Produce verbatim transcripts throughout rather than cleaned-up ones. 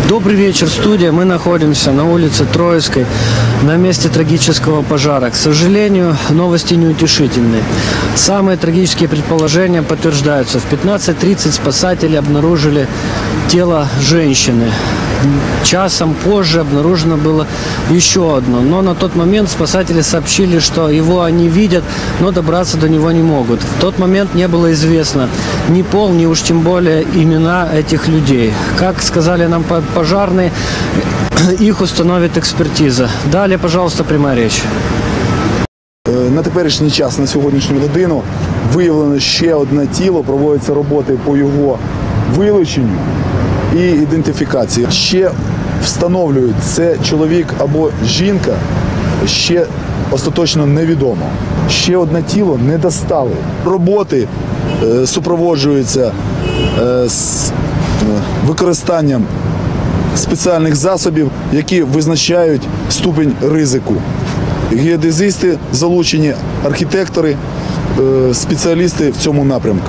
Добрый вечер, студия. Мы находимся на улице Троицкой, на месте трагического пожара. К сожалению, новости неутешительные. Самые трагические предположения подтверждаются. В пятнадцать тридцать спасатели обнаружили тело женщины. Часом позже обнаружено было еще одно. Но на тот момент спасатели сообщили, что его они видят, но добраться до него не могут. В тот момент не было известно ни пол, ни уж тем более имена этих людей. Как сказали нам пожарные, их установит експертиза. Далее, пожалуйста, прямая речь. На теперішній час, на сьогоднішню годину, виявлено ще одне тіло, проводяться роботи по його вилученню і ідентифікації. Ще встановлюють, це чоловік або жінка, ще остаточно невідомо. Ще одне тіло не достали. Роботи е, супроводжуються е, з е, використанням спеціальних засобів, які визначають ступінь ризику. Геодезисти залучені, архітектори, е, спеціалісти в цьому напрямку.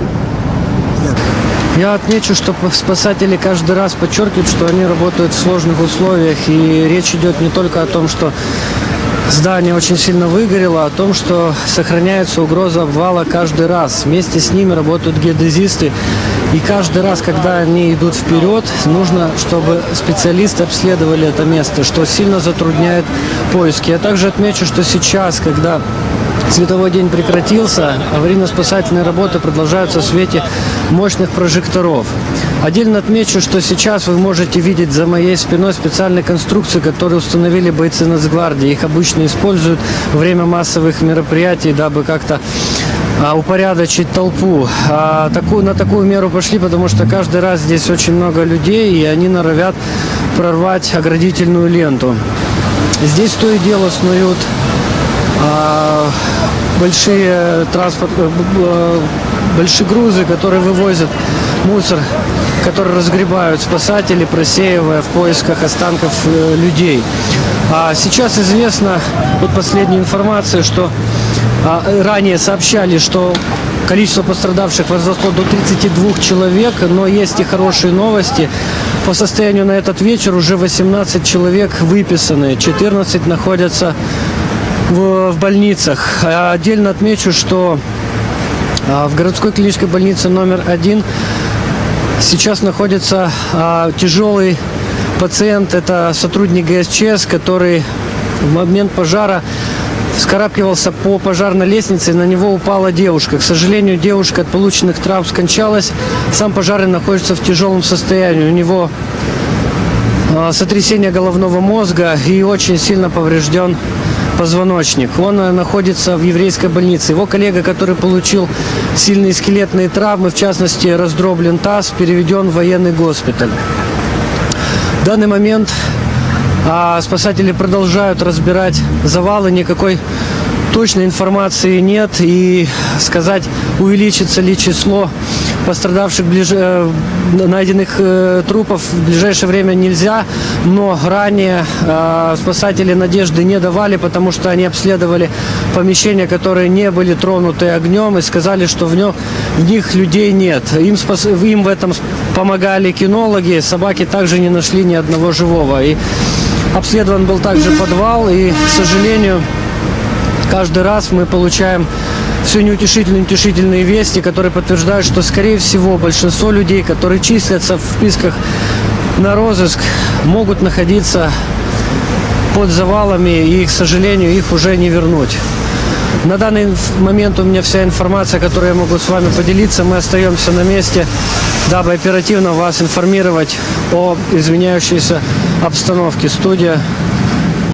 Я отмечу, что спасатели каждый раз подчеркивают, что они работают в сложных условиях. И речь идет не только о том, что здание очень сильно выгорело, а о том, что сохраняется угроза обвала каждый раз. Вместе с ними работают геодезисты. И каждый раз, когда они идут вперед, нужно, чтобы специалисты обследовали это место, что сильно затрудняет поиски. Я также отмечу, что сейчас, когда световой день прекратился, аварийно-спасательные работы продолжаются в свете мощных прожекторов. Отдельно отмечу, что сейчас вы можете видеть за моей спиной специальные конструкции, которые установили бойцы Нацгвардии. Их обычно используют во время массовых мероприятий, дабы как-то а, упорядочить толпу. А, такую, на такую меру пошли, потому что каждый раз здесь очень много людей, и они норовят прорвать оградительную ленту. Здесь то и дело снуют а, большие транспорт, а, большие грузы, которые вывозят мусор, который разгребают спасатели, просеивая в поисках останков э, людей. А сейчас известно, вот последняя информация, что а, ранее сообщали, что количество пострадавших возросло до тридцати двух человек, но есть и хорошие новости. По состоянию на этот вечер уже восемнадцать человек выписаны, четырнадцать находятся в, в больницах. А отдельно отмечу, что а, в городской клинической больнице номер один сейчас находится а, тяжелый пациент, это сотрудник ГСЧС, который в момент пожара вскарабкивался по пожарной лестнице, и на него упала девушка. К сожалению, девушка от полученных травм скончалась. Сам пожарный находится в тяжелом состоянии. У него а, сотрясение головного мозга и очень сильно поврежден позвоночник. Он находится в еврейской больнице. Его коллега, который получил сильные скелетные травмы, в частности раздроблен таз, переведен в военный госпиталь. В данный момент а, спасатели продолжают разбирать завалы. Никакой точной информации нет. И сказать, увеличится ли число пострадавших, ближе, найденных э, трупов в ближайшее время нельзя. Но ранее э, спасатели надежды не давали, потому что они обследовали помещения, которые не были тронуты огнем, и сказали, что в, нем, в них людей нет. Им, спас, им в этом помогали кинологи. Собаки также не нашли ни одного живого. И обследован был также подвал, и, к сожалению, каждый раз мы получаем все неутешительные, неутешительные вести, которые подтверждают, что, скорее всего, большинство людей, которые числятся в списках на розыск, могут находиться под завалами, и, к сожалению, их уже не вернуть. На данный момент у меня вся информация, которую я могу с вами поделиться. Мы остаемся на месте, дабы оперативно вас информировать о изменяющейся обстановке. Студия.